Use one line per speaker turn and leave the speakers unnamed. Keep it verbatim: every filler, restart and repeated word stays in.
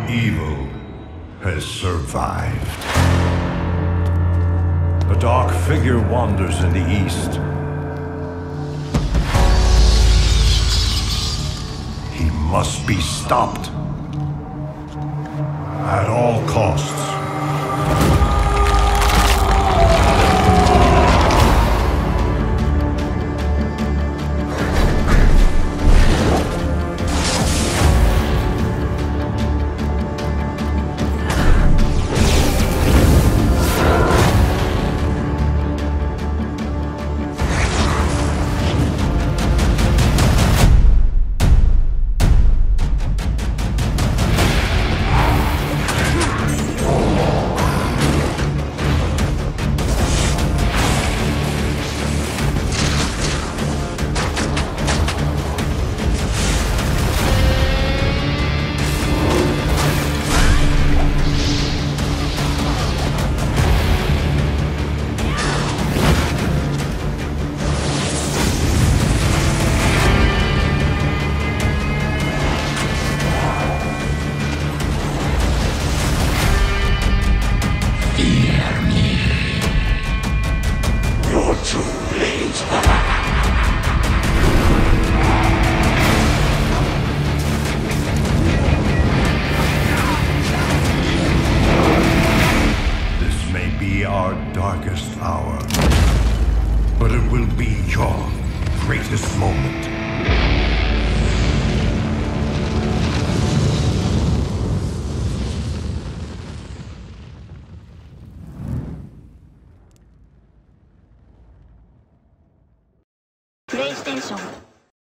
Evil has survived. A dark figure wanders in the east. He must be stopped. At all costs. Our darkest hour, but it will be your greatest moment.
PlayStation